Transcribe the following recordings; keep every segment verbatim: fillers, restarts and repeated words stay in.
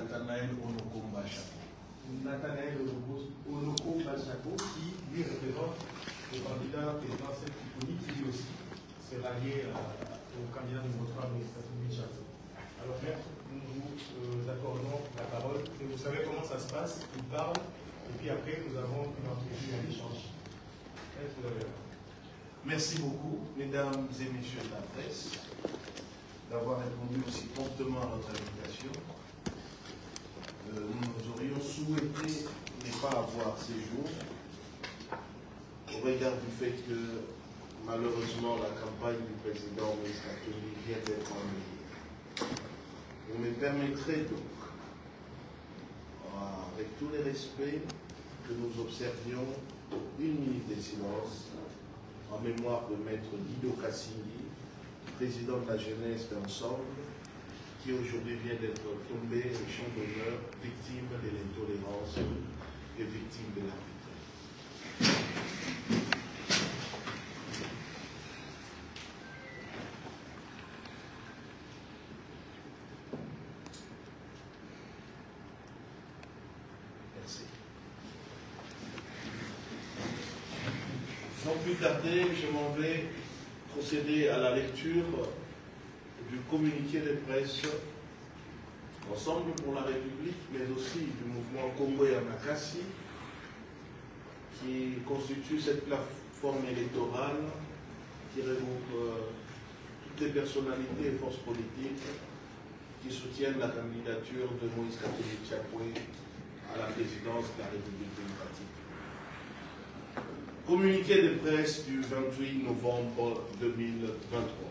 Nathanaël Onokomba Chako. Nathanaël Onokomba Chako, qui lui représente le candidat président Septiponi, qui lui aussi sera lié au candidat numéro trois, M. Chako. Alors, maître, nous vous euh, accordons la parole. Et vous savez comment ça se passe, il parle, et puis après, nous avons une entrevue, un échange. Maître, vous avez la parole. Merci beaucoup, mesdames et messieurs de la presse, d'avoir répondu aussi promptement à notre invitation. Euh, nous aurions souhaité ne pas avoir ces jours, au regard du fait que, malheureusement, la campagne du président Moïse Katumbi vient d'être ennuyée. Vous me permettrez donc, avec tous les respects, que nous observions une minute de silence en mémoire de maître Guido Cassini, président de la jeunesse d'Ensemble, qui aujourd'hui vient d'être tombé au champ d'honneur, victime de l'intolérance et victime de l'arbitraire. Merci. Sans plus tarder, je m'en vais procéder à la lecture du communiqué de presse Ensemble pour la République, mais aussi du mouvement Congo Yamakasi, qui constitue cette plateforme électorale qui regroupe euh, toutes les personnalités et forces politiques qui soutiennent la candidature de Moïse Katumbi Chapwe à la présidence de la République démocratique. Communiqué de presse du vingt-huit novembre deux mille vingt-trois.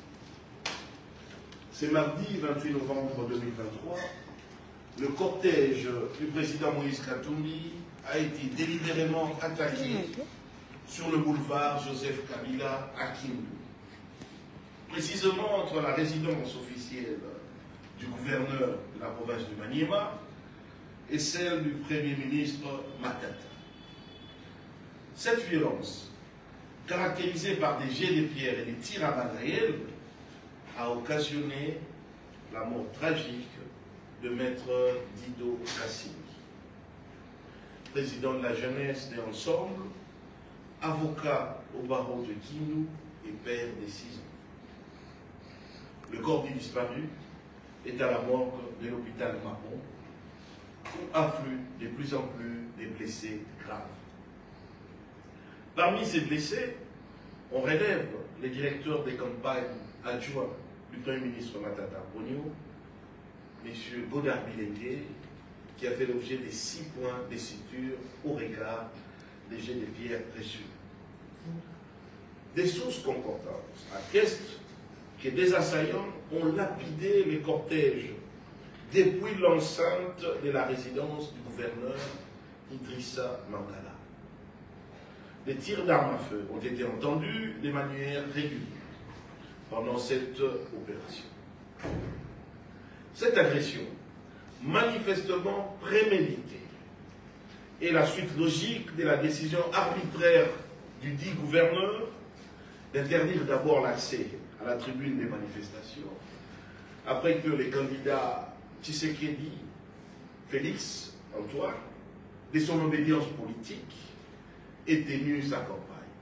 C'est mardi vingt-huit novembre deux mille vingt-trois, le cortège du président Moïse Katumbi a été délibérément attaqué sur le boulevard Joseph Kabila à Kindu. Précisément entre la résidence officielle du gouverneur de la province du Maniema et celle du Premier ministre Matata. Cette violence, caractérisée par des jets de pierre et des tirs à balles réelles, a occasionné la mort tragique de maître Dido Cassini, président de la jeunesse des Ensembles, avocat au barreau de Kindu et père des six enfants. Le corps du disparu est à la morgue de l'hôpital Mapon, où affluent de plus en plus des blessés graves. Parmi ces blessés, on relève les directeurs des campagnes adjoints du Premier ministre Matata Ponyo, M. Godard Bilengue, qui a fait l'objet de six points de suture au regard des jets de pierre précieux. Des sources concordantes attestent que des assaillants ont lapidé les cortèges depuis l'enceinte de la résidence du gouverneur Idrissa Mankala. Des tirs d'armes à feu ont été entendus de manière régulière pendant cette opération. Cette agression, manifestement préméditée, est la suite logique de la décision arbitraire du dit gouverneur d'interdire d'abord l'accès à la tribune des manifestations, après que les candidats Tshisekedi, Félix Antoine, de son obédience politique, aient tenu sa campagne,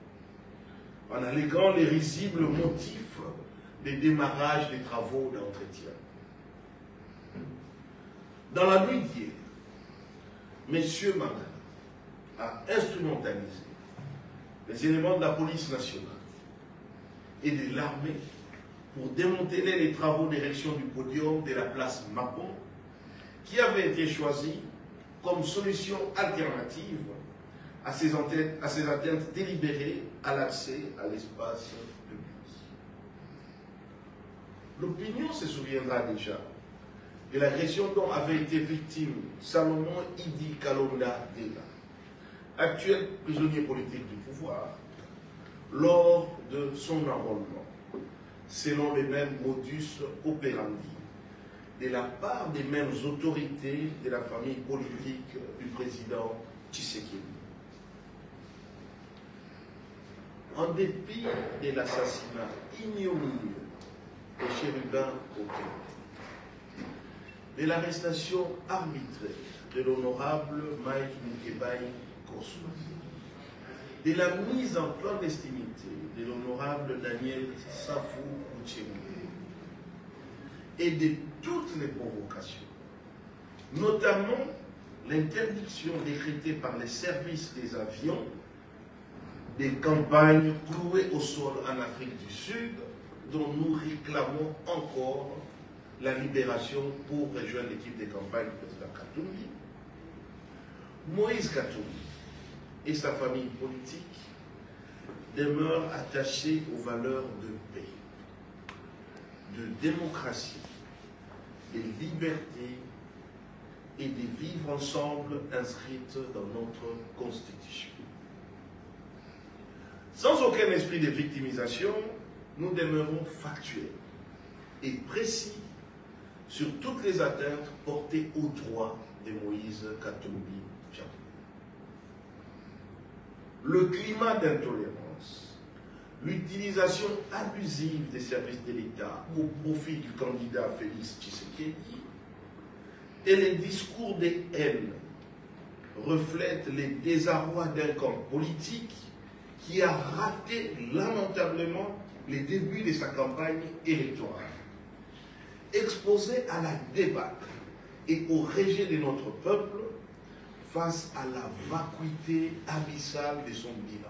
en alléguant les risibles motifs des démarrages des travaux d'entretien. Dans la nuit d'hier, M. Mangala a instrumentalisé les éléments de la police nationale et de l'armée pour démanteler les travaux d'érection du podium de la place Mapon, qui avait été choisi comme solution alternative à ces atteintes, à ces atteintes délibérées à l'accès à l'espace public. L'opinion se souviendra déjà de l'agression dont avait été victime Salomon Idi Kalonda Dela, actuel prisonnier politique du pouvoir, lors de son enrôlement, selon les mêmes modus operandi, de la part des mêmes autorités de la famille politique du président Tshisekedi. En dépit de l'assassinat ignominieux des chérubins au Québec, de l'arrestation arbitraire de l'honorable Mike Mukebai Kosso, de la mise en clandestinité de l'honorable Daniel Safou Uchemou et de toutes les provocations, notamment l'interdiction décrétée par les services des avions des campagnes clouées au sol en Afrique du Sud, dont nous réclamons encore la libération pour rejoindre l'équipe des campagnes du président Katumbi. Moïse Katumbi et sa famille politique demeurent attachés aux valeurs de paix, de démocratie, de liberté et de vivre ensemble inscrites dans notre Constitution. Sans aucun esprit de victimisation, nous demeurons factuels et précis sur toutes les atteintes portées aux droits de Moïse Katumbi Tchapou. Le climat d'intolérance, l'utilisation abusive des services de l'État au profit du candidat Félix Tshisekedi et les discours de haine reflètent les désarrois d'un camp politique qui a raté lamentablement les débuts de sa campagne électorale, exposé à la débâcle et au rejet de notre peuple face à la vacuité abyssale de son bilan.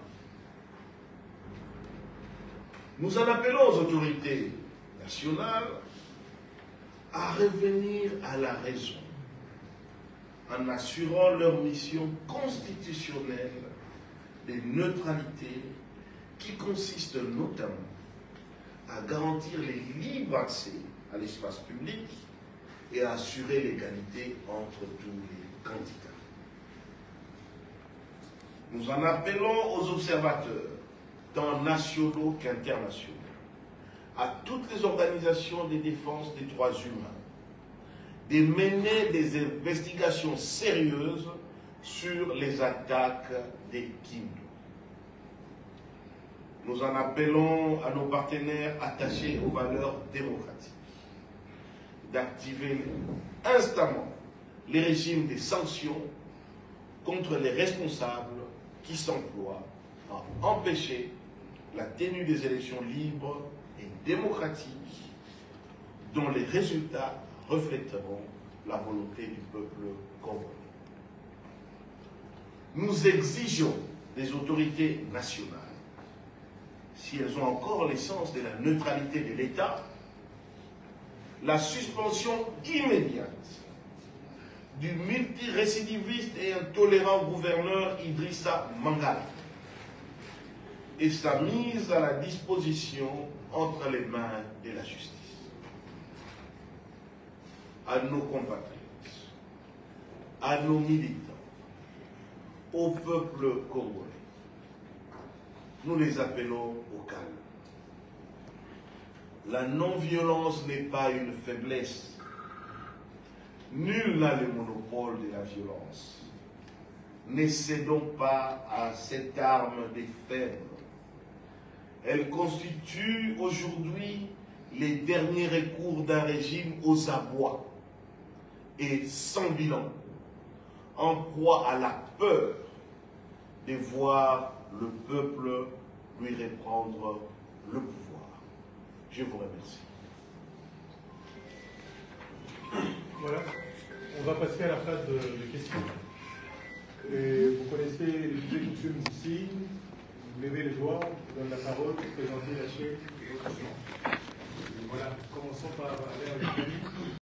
Nous en appelons aux autorités nationales à revenir à la raison en assurant leur mission constitutionnelle de neutralité qui consiste notamment à garantir les libres accès à l'espace public et à assurer l'égalité entre tous les candidats. Nous en appelons aux observateurs, tant nationaux qu'internationaux, à toutes les organisations de défense des droits humains, de mener des investigations sérieuses sur les attaques des Kindu. Nous en appelons à nos partenaires attachés aux valeurs démocratiques d'activer instamment les régimes des sanctions contre les responsables qui s'emploient à empêcher la tenue des élections libres et démocratiques dont les résultats reflèteront la volonté du peuple congolais. Nous exigeons des autorités nationales, si elles ont encore l'essence de la neutralité de l'État, la suspension immédiate du multirécidiviste et intolérant gouverneur Idrissa Mangala et sa mise à la disposition entre les mains de la justice. À nos compatriotes, à nos militants, au peuple congolais, nous les appelons au calme. La non-violence n'est pas une faiblesse. Nul n'a le monopole de la violence. Ne cédons pas à cette arme des faibles. Elle constitue aujourd'hui les derniers recours d'un régime aux abois et sans bilan, en proie à la peur de voir le peuple lui reprendre le pouvoir. Je vous remercie. Voilà, on va passer à la phase de, de questions. Et vous connaissez les coutumes ici. Vous levez les doigts, je vous donne la parole, vous présentez la chaîne et votre nom. Voilà, commençons par aller avec Yannick.